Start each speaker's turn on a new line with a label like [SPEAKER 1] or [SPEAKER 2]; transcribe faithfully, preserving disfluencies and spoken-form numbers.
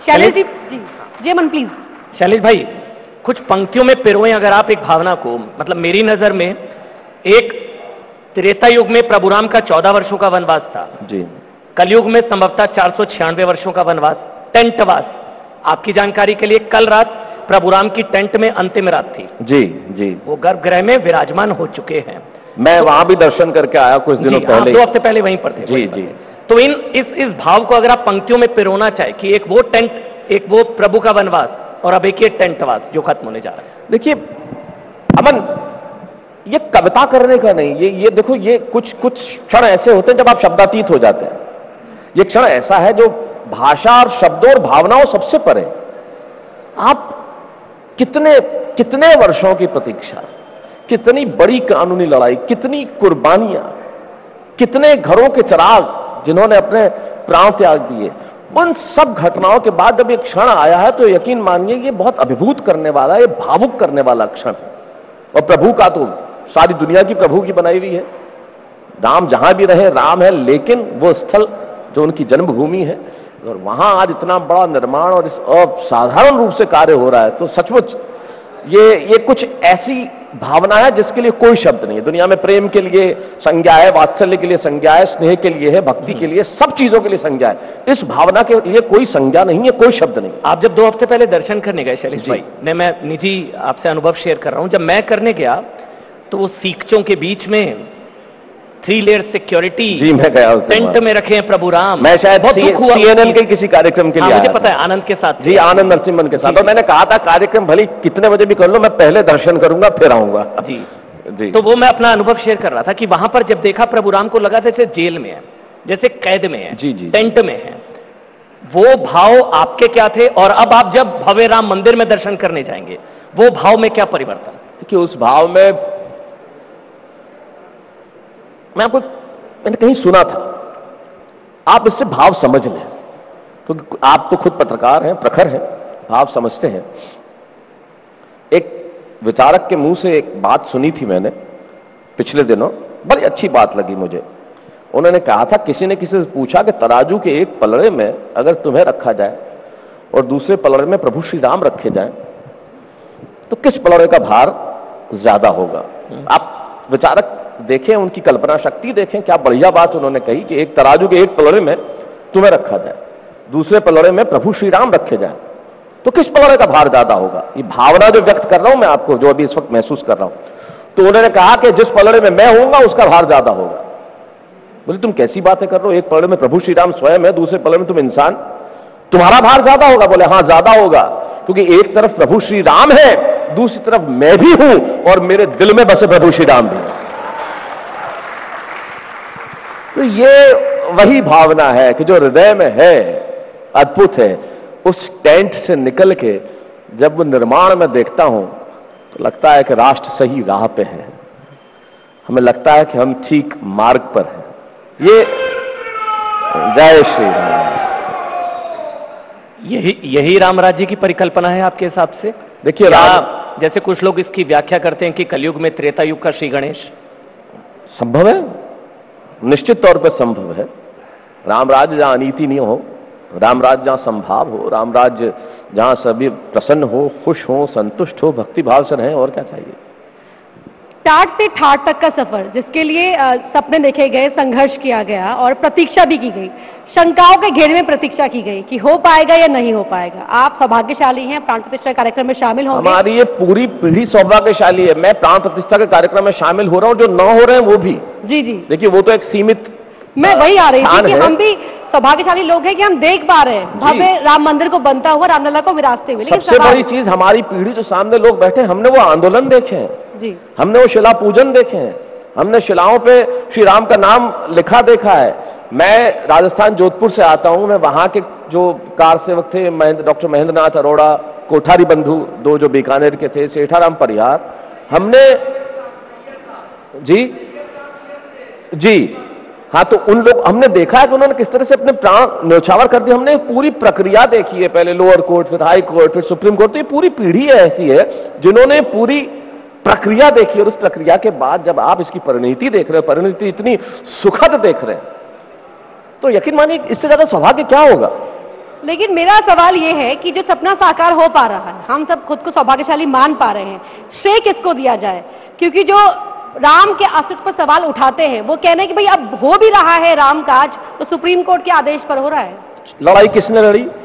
[SPEAKER 1] शैलेश जी जी जी अमन प्लीज।
[SPEAKER 2] शैलेश भाई, कुछ पंक्तियों में पिरोएं अगर आप एक भावना को, मतलब मेरी नजर में एक त्रेता युग में प्रभु राम का चौदह वर्षों का वनवास था
[SPEAKER 3] जी,
[SPEAKER 2] कलयुग में संभवतः चार सौ छियानवे वर्षों का वनवास, टेंटवास। आपकी जानकारी के लिए कल रात प्रभु राम की टेंट में अंतिम रात थी।
[SPEAKER 3] जी जी,
[SPEAKER 2] वो गर्भगृह में विराजमान हो चुके हैं।
[SPEAKER 3] मैं तो, वहां भी दर्शन करके आया कुछ दिनों पहले,
[SPEAKER 2] दो हफ्ते पहले वहीं पर थे।
[SPEAKER 3] जी जी।
[SPEAKER 2] तो इन इस इस भाव को अगर आप पंक्तियों में पिरोना चाहे कि एक वो टेंट, एक वो प्रभु का वनवास और अब एक ये टेंटवास जो खत्म होने जा रहा है।
[SPEAKER 3] देखिए अमन, ये कविता करने का नहीं, ये ये देखो, ये कुछ कुछ क्षण ऐसे होते हैं जब आप शब्दातीत हो जाते हैं। ये क्षण ऐसा है जो भाषा और शब्दों और भावनाओं सबसे परे। आप कितने कितने वर्षों की प्रतीक्षा, कितनी बड़ी कानूनी लड़ाई, कितनी कुर्बानियां, कितने घरों के चिराग जिन्होंने अपने प्राण त्याग दिए, उन सब घटनाओं के बाद जब एक क्षण आया है तो यकीन मानिए ये बहुत अभिभूत करने वाला, ये भावुक करने वाला क्षण है। और प्रभु का तो सारी दुनिया की प्रभु की बनाई हुई है। राम जहां भी रहे राम है, लेकिन वो स्थल जो उनकी जन्मभूमि है, और वहां आज इतना बड़ा निर्माण और इस असाधारण रूप से कार्य हो रहा है, तो सचमुच ये ये कुछ ऐसी भावना है जिसके लिए कोई शब्द नहीं है दुनिया में। प्रेम के लिए संज्ञा है, वात्सल्य के लिए संज्ञा है, स्नेह के लिए है, भक्ति के लिए, सब चीजों के लिए संज्ञा है। इस भावना के लिए कोई संज्ञा नहीं है, कोई शब्द नहीं।
[SPEAKER 2] आप जब दो हफ्ते पहले दर्शन करने गए शैलेश भाई, ने मैं निजी आपसे अनुभव शेयर कर रहा हूं, जब मैं करने गया तो वो सीकचों के बीच में थ्री लेयर सिक्योरिटी,
[SPEAKER 3] जी मैं गया
[SPEAKER 2] टेंट में रखे हैं प्रभु राम।
[SPEAKER 3] मैं शायद सीएनएन के किसी कार्यक्रम के लिए,
[SPEAKER 2] मुझे पता है, आनंद के साथ,
[SPEAKER 3] जी आनंद नरसिम्हन के साथ। और मैंने कहा था कार्यक्रम भले कितने बजे भी कर लो, मैं पहले दर्शन करूंगा फिर आऊंगा।
[SPEAKER 2] जी जी। तो वो मैं अपना अनुभव शेयर कर रहा था कि वहां पर जब देखा प्रभु राम को लगा जैसे जेल में है, जैसे कैद में है,
[SPEAKER 3] जी जी,
[SPEAKER 2] टेंट में है। वो भाव आपके क्या थे, और अब आप जब भव्य राम मंदिर में दर्शन करने जाएंगे वो भाव में क्या परिवर्तन?
[SPEAKER 3] देखिए उस भाव में मैं आपको, मैंने कहीं सुना था, आप इससे भाव समझ लें, क्योंकि आप तो खुद पत्रकार हैं, प्रखर हैं, भाव समझते हैं। एक विचारक के मुंह से एक बात सुनी थी मैंने पिछले दिनों, बड़ी अच्छी बात लगी मुझे। उन्होंने कहा था, किसी ने किसी से पूछा कि तराजू के एक पलड़े में अगर तुम्हें रखा जाए और दूसरे पलड़े में प्रभु श्री राम रखे जाए तो किस पलड़े का भार ज्यादा होगा? आप विचारक देखें, उनकी कल्पना शक्ति देखें, क्या बढ़िया बात उन्होंने कही कि एक तराजू के एक पलड़े में तुम्हें रखा जाए, दूसरे पलड़े में प्रभु श्री राम रखे जाए, तो किस पलड़े का भार ज्यादा होगा? ये भावना जो व्यक्त कर रहा हूं मैं आपको, जो अभी इस वक्त महसूस कर रहा हूं। तो उन्होंने कहा कि जिस पलड़े में मैं होऊंगा उसका भार ज्यादा होगा। बोले तुम कैसी बातें कर रहे हो, एक पलड़े में प्रभु श्री राम स्वयं है, दूसरे पलड़े में तुम इंसान, तुम्हारा भार ज्यादा होगा? बोले हाँ ज्यादा होगा, क्योंकि एक तरफ प्रभु श्री राम है, दूसरी तरफ मैं भी हूं, और मेरे दिल में बसे प्रभु श्री राम भी। तो ये वही भावना है कि जो हृदय में है, अद्भुत है। उस टेंट से निकल के जब वो निर्माण में देखता हूं तो लगता है कि राष्ट्र सही राह पे है, हमें लगता है कि हम ठीक मार्ग पर हैं। ये जय श्री राम।
[SPEAKER 2] यही यही राम राज्य की परिकल्पना है आपके हिसाब से?
[SPEAKER 3] देखिए राम,
[SPEAKER 2] जैसे कुछ लोग इसकी व्याख्या करते हैं कि कलयुग में त्रेता युग का श्री गणेश
[SPEAKER 3] संभव है, निश्चित तौर पर संभव है। राम राज्य जहां अनीति नहीं हो, राम राज्य जहां संभाव हो, राम राज्य जहां सभी प्रसन्न हो, खुश हो, संतुष्ट हो, भक्ति भाव से रहें, और क्या चाहिए?
[SPEAKER 1] टाट से ठाट तक का सफर, जिसके लिए आ, सपने देखे गए, संघर्ष किया गया और प्रतीक्षा भी की गई, शंकाओं के घेरे में प्रतीक्षा की गई कि हो पाएगा या नहीं हो पाएगा। आप सौभाग्यशाली हैं, प्राण प्रतिष्ठा कार्यक्रम में शामिल होंगे।
[SPEAKER 3] हमारी ये पूरी पीढ़ी सौभाग्यशाली है। मैं प्राण प्रतिष्ठा के कार्यक्रम में शामिल हो रहा हूं, जो न हो रहे हैं वो भी।
[SPEAKER 1] जी जी,
[SPEAKER 3] देखिए वो तो एक सीमित,
[SPEAKER 1] मैं वही आ रही थी कि हम भी सौभाग्यशाली लोग हैं कि हम देख पा रहे हैं भव्य राम मंदिर को बनता हुआ, रामलला को विराजते हुए।
[SPEAKER 3] सबसे बड़ी चीज, हमारी पीढ़ी जो सामने लोग बैठे, हमने वो आंदोलन देखे हैं
[SPEAKER 1] जी,
[SPEAKER 3] हमने वो शिला पूजन देखे हैं, हमने शिलाओं पे श्री राम का नाम लिखा देखा है। मैं राजस्थान जोधपुर से आता हूं, मैं वहां के जो कार सेवक थे, डॉक्टर महेंद्र नाथ अरोड़ा, कोठारी बंधु दो जो बीकानेर के थे, सेठाराम परिहार, हमने जी जी हाँ, तो उन लोग, हमने देखा है कि उन्होंने किस तरह से अपने प्राण न्यौछावर कर दिए। हमने पूरी प्रक्रिया देखी है, पहले लोअर कोर्ट, फिर हाई कोर्ट, फिर सुप्रीम कोर्ट। तो ये पूरी पीढ़ी ऐसी है जिन्होंने पूरी प्रक्रिया देखी, और उस प्रक्रिया के बाद जब आप इसकी परिणति देख रहे हो, परिणति इतनी सुखद देख रहे हैं, तो यकीन मानिए इससे ज्यादा सौभाग्य क्या होगा?
[SPEAKER 1] लेकिन मेरा सवाल ये है कि जो सपना साकार हो पा रहा है, हम सब खुद को सौभाग्यशाली मान पा रहे हैं, श्रेय किसको दिया जाए? क्योंकि जो राम के अस्तित्व पर सवाल उठाते हैं वो कहने हैं कि भाई अब हो भी रहा है राम काज, तो सुप्रीम कोर्ट के आदेश पर हो रहा है।
[SPEAKER 3] लड़ाई किसने लड़ी?